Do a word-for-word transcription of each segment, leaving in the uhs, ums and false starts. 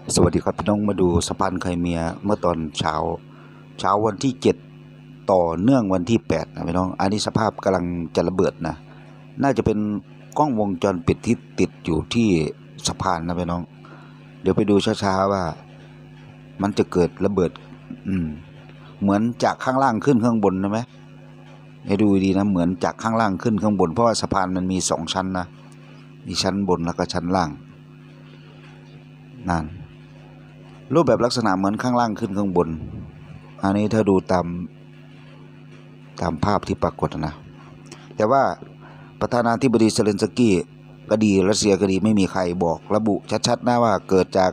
สวัสดีครับพี่น้องมาดูสะพานไครเมียเมื่อตอนเช้าเช้าวันที่เจ็ดต่อเนื่องวันที่แปดนะพี่น้องอันนี้สภาพกำลังจะระเบิดนะน่าจะเป็นกล้องวงจรปิดที่ติดอยู่ที่สะพานนะพี่น้องเดี๋ยวไปดูช้าๆว่ามันจะเกิดระเบิดอืมเหมือนจากข้างล่างขึ้นข้างบนนะไหมให้ดูดีนะเหมือนจากข้างล่างขึ้นข้างบนเพราะว่าสะพานมันมีสองชั้นนะมีชั้นบนแล้วก็ชั้นล่างนั่นรูปแบบลักษณะเหมือนข้างล่างขึ้นข้างบนอันนี้ถ้าดูตามตามภาพที่ปรากฏนะแต่ว่าประธานาธิบดีเซเลนสกี้ก็ดีรัสเซียก็ดีไม่มีใครบอกระบุชัดๆนะว่าเกิดจาก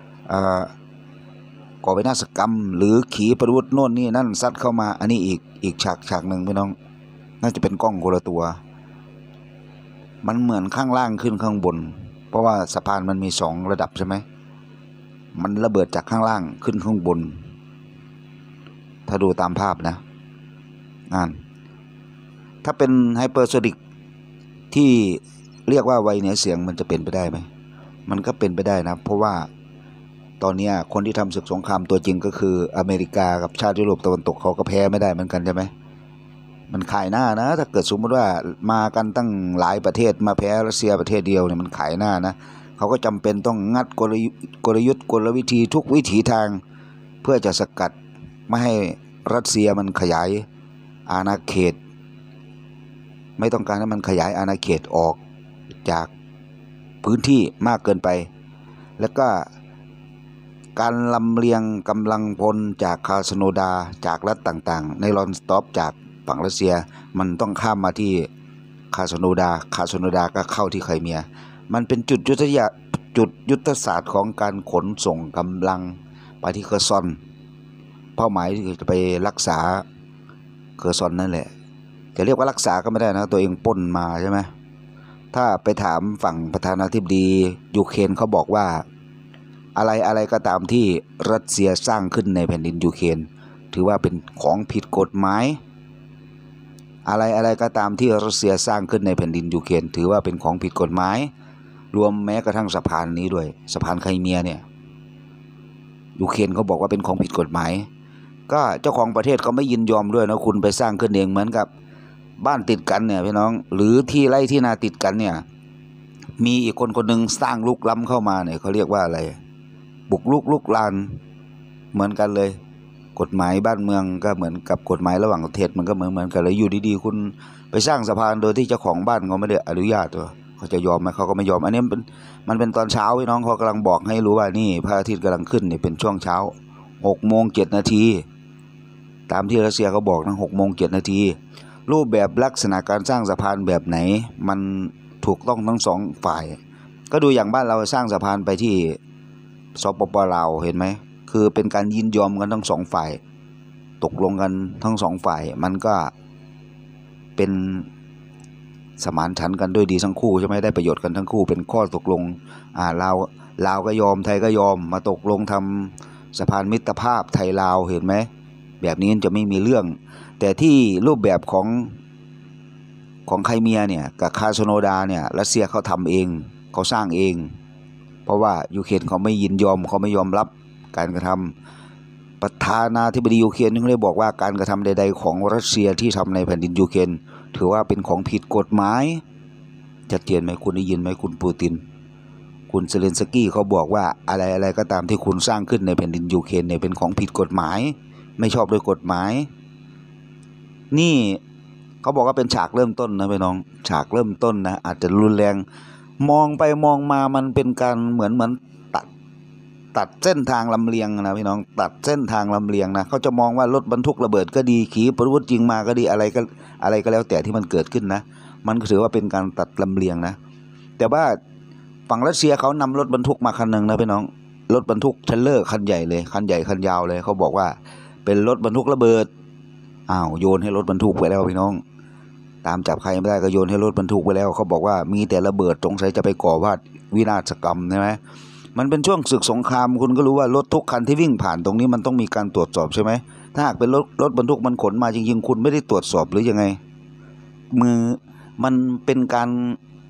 ก่อวินาศกรรมหรือขีปนาวุธโน่นนี่นั่นซัดเข้ามาอันนี้อีกอีกฉากฉากหนึ่งพี่น้องน่าจะเป็นกล้องคนละตัวมันเหมือนข้างล่างขึ้นข้างบนเพราะว่าสะพานมันมีสองระดับใช่ไหมมันระเบิดจากข้างล่างขึ้นข้างบนถ้าดูตามภาพนะอ่านถ้าเป็นไฮเปอร์โซนิกที่เรียกว่าไวเหนือเสียงมันจะเป็นไปได้ไหมมันก็เป็นไปได้นะเพราะว่าตอนนี้คนที่ทำศึกสงครามตัวจริงก็คืออเมริกากับชาติยุโรปตะวันตกเขาก็แพ้ไม่ได้เหมือนกันใช่ไหมมันขายหน้านะถ้าเกิดสมมติว่ามากันตั้งหลายประเทศมาแพ้รัสเซียประเทศเดียวเนี่ยมันขายหน้านะเขาก็จำเป็นต้องงัดกลยุทธ์กลยุทธ์กลวิธีทุกวิถีทางเพื่อจะสกัดไม่ให้รัสเซียมันขยายอาณาเขตไม่ต้องการให้มันขยายอาณาเขตออกจากพื้นที่มากเกินไปแล้วก็การลำเลียงกำลังพลจากคาสโนดาจากรัฐต่างๆในลอนสต็อปจากฝั่งรัสเซียมันต้องข้ามมาที่คาสโนดาคาสโนดาก็เข้าที่ไครเมียมันเป็นจุดยุทธศาสตร์จุดยุทธศาสตร์ของการขนส่งกำลังไปที่เคอร์ซอนเป้าหมายคือจะไปรักษาเคอร์ซอนนั่นแหละจะเรียกว่ารักษาก็ไม่ได้นะตัวเองปล้นมาใช่ไหมถ้าไปถามฝั่งประธานาธิบดียูเครนเขาบอกว่าอะไรอะไรก็ตามที่รัสเซียสร้างขึ้นในแผ่นดินยูเครนถือว่าเป็นของผิดกฎหมายอะไรอะไรก็ตามที่รัสเซียสร้างขึ้นในแผ่นดินยูเครนถือว่าเป็นของผิดกฎหมายรวมแม้กระทั่งสะพานนี้ด้วยสะพานไครเมียเนี่ยยูเครนเขาบอกว่าเป็นของผิดกฎหมายก็เจ้าของประเทศเขาไม่ยินยอมด้วยนะคุณไปสร้างขึ้นเองเหมือนกับบ้านติดกันเนี่ยพี่น้องหรือที่ไร่ที่นาติดกันเนี่ยมีอีกคนคนหนึ่งสร้างลุกล้ำเข้ามาเนี่ยเขาเรียกว่าอะไรบุกลุกลุกลานเหมือนกันเลยกฎหมายบ้านเมืองก็เหมือนกับกฎหมายระหว่างประเทศมันก็เหมือนเหมือนกันเลยอยู่ดีๆคุณไปสร้างสะพานโดยที่เจ้าของบ้านเขาไม่ได้อนุญาตตัวเขาจะยอมไหมเขาก็ไม่ยอมอันนี้มันมันเป็นตอนเช้าพี่น้องเขากำลังบอกให้รู้ว่านี่พระอาทิตย์กำลังขึ้นนี่เป็นช่วงเช้าหกโมงเจ็ดนาทีตามที่รัสเซียเขาบอกนะหกโมงเจ็ดนาทีรูปแบบลักษณะการสร้างสะพานแบบไหนมันถูกต้องทั้งสองฝ่ายก็ดูอย่างบ้านเราสร้างสะพานไปที่สปปลาวเห็นไหมคือเป็นการยินยอมกันทั้งสองฝ่ายตกลงกันทั้งสองฝ่ายมันก็เป็นสมานฉันท์กันด้วยดีทั้งคู่ใช่ไหมได้ประโยชน์กันทั้งคู่เป็นข้อตกลงอ่าลาวลาวก็ยอมไทยก็ยอมมาตกลงทำสะพานมิตรภาพไทยลาวเห็นไหมแบบนี้จะไม่มีเรื่องแต่ที่รูปแบบของของไครเมียเนี่ยกับคาสโนดาเนี่ยรัสเซียเขาทำเองเขาสร้างเองเพราะว่ายูเครนเขาไม่ยินยอมเขาไม่ยอมรับการกระทำประธานาธิบดียูเครนเขาได้บอกว่าการกระทำใดๆของรัสเซียที่ทำในแผ่นดินยูเครนถือว่าเป็นของผิดกฎหมายชัดเจนไหมคุณได้ยินไหมคุณปูตินคุณเซเลนสกี้เขาบอกว่าอะไรอะไรก็ตามที่คุณสร้างขึ้นในแผ่นดินยูเครนเนี่ยเป็นของผิดกฎหมายไม่ชอบโดยกฎหมายนี่เขาบอกว่าเป็นฉากเริ่มต้นนะพี่น้องฉากเริ่มต้นนะอาจจะรุนแรงมองไปมองมามันเป็นการเหมือนเหมือนตัดตัดเส้นทางลำเลียงนะพี่น้องตัดเส้นทางลำเลียงนะเขาจะมองว่ารถบรรทุกระเบิดก็ดีขีปนาวุธยิงมาก็ดีอะไรก็อะไรก็แล้วแต่ที่มันเกิดขึ้นนะมันถือว่าเป็นการตัดลำเลียงนะแต่ว่าฝั่งรัสเซียเขานำรถบรรทุกมาคันหนึ่งนะพี่น้องรถบรรทุกเทรลเลอร์คันใหญ่เลยคันใหญ่คันยาวเลยเขาบอกว่าเป็นรถบรรทุกระเบิดอ้าวโยนให้รถบรรทุกไปแล้วพี่น้องตามจับใครไม่ได้ก็โยนให้รถบรรทุกไปแล้วเขาบอกว่ามีแต่ระเบิดสงสัยจะไปก่อวาดวินาศกรรมใช่ไหมมันเป็นช่วงศึกสงครามคุณก็รู้ว่ารถทุกคันที่วิ่งผ่านตรงนี้มันต้องมีการตรวจสอบใช่ไหมถ้าหากเป็นรถรถบรรทุกมันขนมาจริงๆคุณไม่ได้ตรวจสอบหรือยังไงมือมันเป็นการ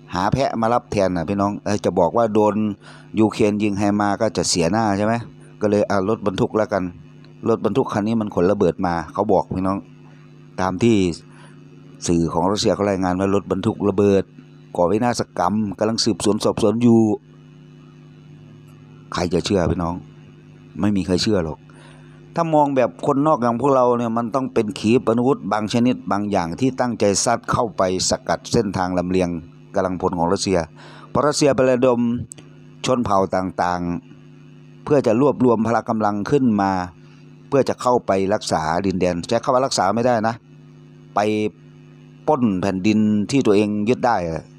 หาแพะมารับแทนนะพี่น้องจะบอกว่าโดนยูเครนยิงไฮมาก็จะเสียหน้าใช่ไหมก็เลยเอารถบรรทุกแล้วกันรถบรรทุกคันนี้มันขนระเบิดมาเขาบอกพี่น้องตามที่สื่อของรัสเซียเขารายงานว่ารถบรรทุกระเบิดก่อวินาศกรรมกำลังสืบสวนสอบสวนอยู่ใครจะเชื่อพี่น้องไม่มีใครเชื่อหรอกถ้ามองแบบคนนอกอย่างพวกเราเนี่ยมันต้องเป็นขีปนาวุธบางชนิดบางอย่างที่ตั้งใจซัดเข้าไปสกัดเส้นทางลำเลียงกำลังพลของรัสเซียเพราะรัสเซียไประดมชนเผ่าต่างๆเพื่อจะรวบรวมพละกำลังขึ้นมาเพื่อจะเข้าไปรักษาดินแดนใช้คำว่ารักษาไม่ได้นะไปปล้นแผ่นดินที่ตัวเองยึดได้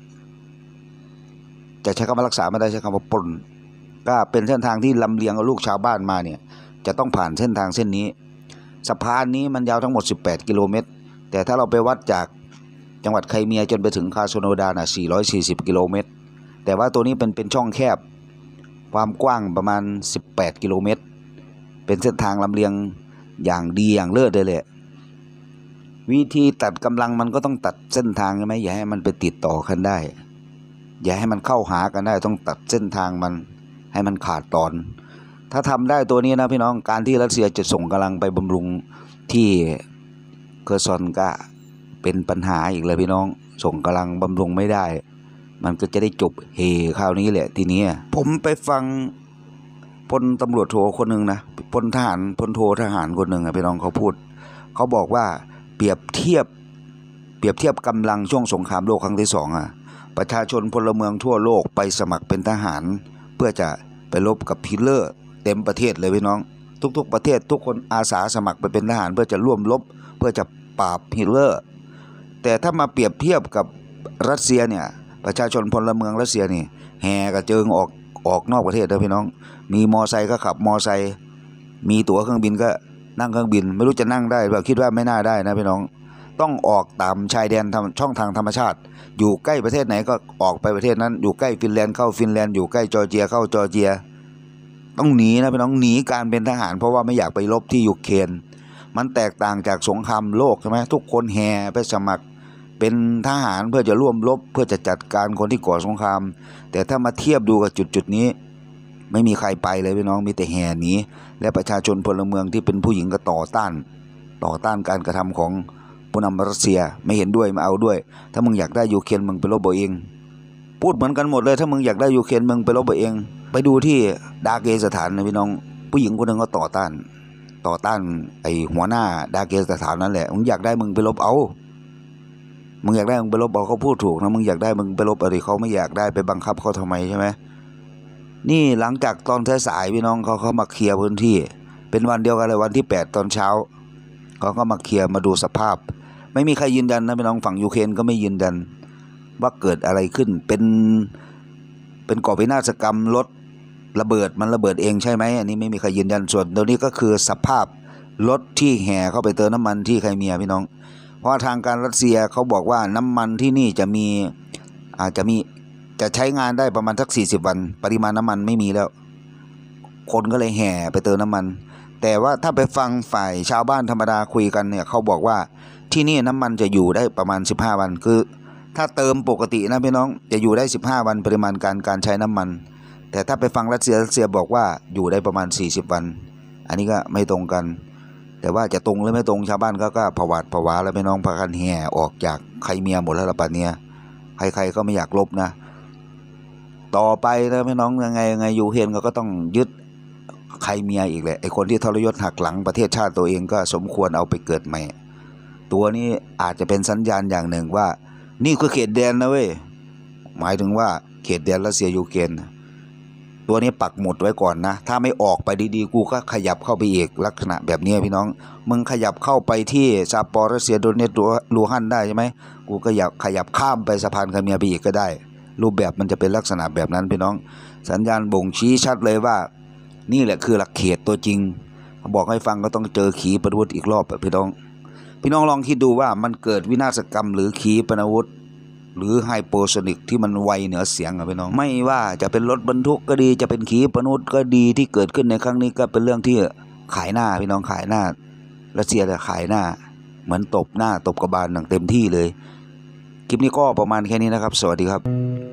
จะใช้คำว่ารักษาไม่ได้ใช้คำว่าปล้นก็เป็นเส้นทางที่ลำเลียงลูกชาวบ้านมาเนี่ยจะต้องผ่านเส้นทางเส้นนี้สะพานนี้มันยาวทั้งหมดสิบแปดกิโลเมตรแต่ถ้าเราไปวัดจากจังหวัดไครเมียจนไปถึงคาโซโนดาน่ะสี่ร้อยสี่สิบกิโลเมตรแต่ว่าตัวนี้เป็นเป็นช่องแคบความกว้างประมาณสิบแปดกิโลเมตรเป็นเส้นทางลำเลียงอย่างดีอย่างเลิศเลยแหละวิธีตัดกำลังมันก็ต้องตัดเส้นทางใช่ไหมอย่าให้มันไปติดต่อกันได้อย่าให้มันเข้าหากันได้ต้องตัดเส้นทางมันให้มันขาดตอนถ้าทำได้ตัวนี้นะพี่น้องการที่รัสเซียจะส่งกำลังไปบำรุงที่เคอร์ซอนก็เป็นปัญหาอีกเลยพี่น้องส่งกำลังบำรุงไม่ได้มันก็จะได้จบเฮคราวนี้แหละทีนี้ผมไปฟังพลตำรวจโทคนหนึ่งนะพลทหารพลโททหารคนหนึ่งอะพี่น้องเขาพูดเขาบอกว่าเปรียบเทียบเปรียบเทียบกำลังช่วงสงครามโลกครั้งที่สองอะประชาชนพลเมืองทั่วโลกไปสมัครเป็นทหารเพื่อจะไปรบกับฮิตเลอร์เต็มประเทศเลยพี่น้องทุกๆประเทศทุกคนอาสาสมัครไปเป็นทหารเพื่อจะร่วมรบเพื่อจะปราบฮิตเลอร์แต่ถ้ามาเปรียบเทียบกับรัสเซียเนี่ยประชาชนพลเมืองรัสเซียนี่แห่กระเจิงออกออกนอกประเทศเลยพี่น้องมีมอไซค์ก็ขับมอไซค์มีตั๋วเครื่องบินก็นั่งเครื่องบินไม่รู้จะนั่งได้หรือเปล่าคิดว่าไม่น่าได้นะพี่น้องต้องออกตามชายแดนช่องทางธรรมชาติอยู่ใกล้ประเทศไหนก็ออกไปประเทศนั้นอยู่ใกล้ฟินแลนด์เข้าฟินแลนด์อยู่ใกล้จอร์เจียเข้าจอร์เจียต้องหนีนะพี่น้องหนีการเป็นทหารเพราะว่าไม่อยากไปรบที่ยูเครนมันแตกต่างจากสงครามโลกใช่ไหมทุกคนแห่ไปสมัครเป็นทหารเพื่อจะร่วมรบเพื่อจะจัดการคนที่ก่อสงครามแต่ถ้ามาเทียบดูกับจุดจุดนี้ไม่มีใครไปเลยพี่น้องมีแต่แห่หนีและประชาชนพลเมืองที่เป็นผู้หญิงก็ต่อต้านต่อต้านการกระทำของผู้นำรัสเซียไม่เห็นด้วยมาเอาด้วยถ้ามึงอยากได้ยูเครนมึงไปรบเอาเองพูดเหมือนกันหมดเลยถ้ามึงอยากได้ยูเครนมึงไปรบเอาเองไปดูที่ดาเกสถานนะพี่น้องผู้หญิงคนหนึ่งก็ต่อต้านต่อต้านไอ้หัวหน้าดาเกสถานนั่นแหละมึงอยากได้มึงไปรบเอามึงอยากได้มึงไปรบเอาเขาพูดถูกนะมึงอยากได้มึงไปรบอะไรเขาไม่อยากได้ไปบังคับเขาทำไมใช่ไหมนี่หลังจากตอนสายพี่น้องเขาเขามาเคลียร์พื้นที่เป็นวันเดียวกันเลยวันที่แปดตอนเช้าเขาก็มาเคลียร์มาดูสภาพไม่มีใครยืนยันนะพี่น้องฝั่งยูเครนก็ไม่ยืนยันว่าเกิดอะไรขึ้นเป็นเป็นก่อวินาศกรรมรถระเบิดมันระเบิดเองใช่ไหมอันนี้ไม่มีใครยืนยันส่วนตัวนี้ก็คือสภาพรถที่แห่เข้าไปเติมน้ำมันที่ไครเมียพี่น้องเพราะทางการรัสเซียเขาบอกว่าน้ำมันที่นี่จะมีอาจจะมีจะใช้งานได้ประมาณสักสี่สิบวันปริมาณน้ำมันไม่มีแล้วคนก็เลยแห่ไปเติมน้ำมันแต่ว่าถ้าไปฟังฝ่ายชาวบ้านธรรมดาคุยกันเนี่ยเขาบอกว่าที่นี่น้ำมันจะอยู่ได้ประมาณสิบห้าวันคือถ้าเติมปกตินะพี่น้องจะอยู่ได้สิบห้าวันปริมาณการการใช้น้ำมันแต่ถ้าไปฟังรัสเซียรัสเซียบอกว่าอยู่ได้ประมาณสี่สิบวันอันนี้ก็ไม่ตรงกันแต่ว่าจะตรงหรือไม่ตรงชาวบ้านก็ก็ผวาดผวาแล้วพี่น้องพากันแห่ออกจากไครเมียหมดแล้วละป่านนี้ใครๆก็ไม่อยากลบนะต่อไปนะพี่น้องยังไงยังไงยูเครนก็ต้องยึดไครเมียอีกแหละไอคนที่ทรยศหักหลังประเทศชาติตัวเองก็สมควรเอาไปเกิดใหม่ตัวนี้อาจจะเป็นสัญญาณอย่างหนึ่งว่านี่คือเขตแดนนะเว้ยหมายถึงว่าเขตแดนรัสเซียยูเครนตัวนี้ปักหมุดไว้ก่อนนะถ้าไม่ออกไปดีๆกูก็ขยับเข้าไปอีกลักษณะแบบนี้พี่น้องมึงขยับเข้าไปที่ซาปอร์รัสเซียโดเนตลูฮันได้ใช่ไหมกูก็อยากขยับข้ามไปสะพานไครเมียไปอีกก็ได้รูปแบบมันจะเป็นลักษณะแบบนั้นพี่น้องสัญญาณบ่งชี้ชัดเลยว่านี่แหละคือหลักเขตตัวจริงบอกให้ฟังก็ต้องเจอขีปนาวุธอีกรอบพี่น้องพี่น้องลองคิดดูว่ามันเกิดวินาศกรรมหรือขีปนาวุธหรือไฮเปอร์โซนิกที่มันไวเหนือเสียงอะพี่น้องไม่ว่าจะเป็นรถบรรทุกก็ดีจะเป็นขีปนาวุธก็ดีที่เกิดขึ้นในครั้งนี้ก็เป็นเรื่องที่ขายหน้าพี่น้องขายหน้ารัสเซียจะขายหน้าเหมือนตบหน้าตบกระบาลอย่างเต็มที่เลยคลิปนี้ก็ประมาณแค่นี้นะครับสวัสดีครับ